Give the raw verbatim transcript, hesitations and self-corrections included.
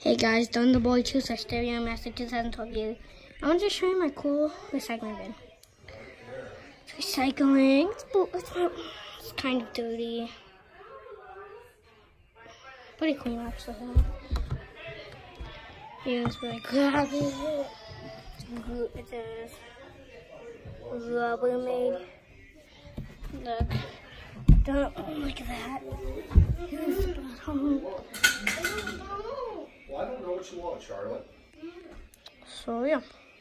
Hey guys, Don the Boy two slash Stereo Master two thousand twelve you. I want to show you my cool recycling bin. It's recycling. It's, it's, it's kind of dirty. Pretty clean actually. Here's where I grab it. It's a Rubbermaid. Look. Don't look at that. Here's the bottom. Well, I don't know what you want, Charlotte. So yeah.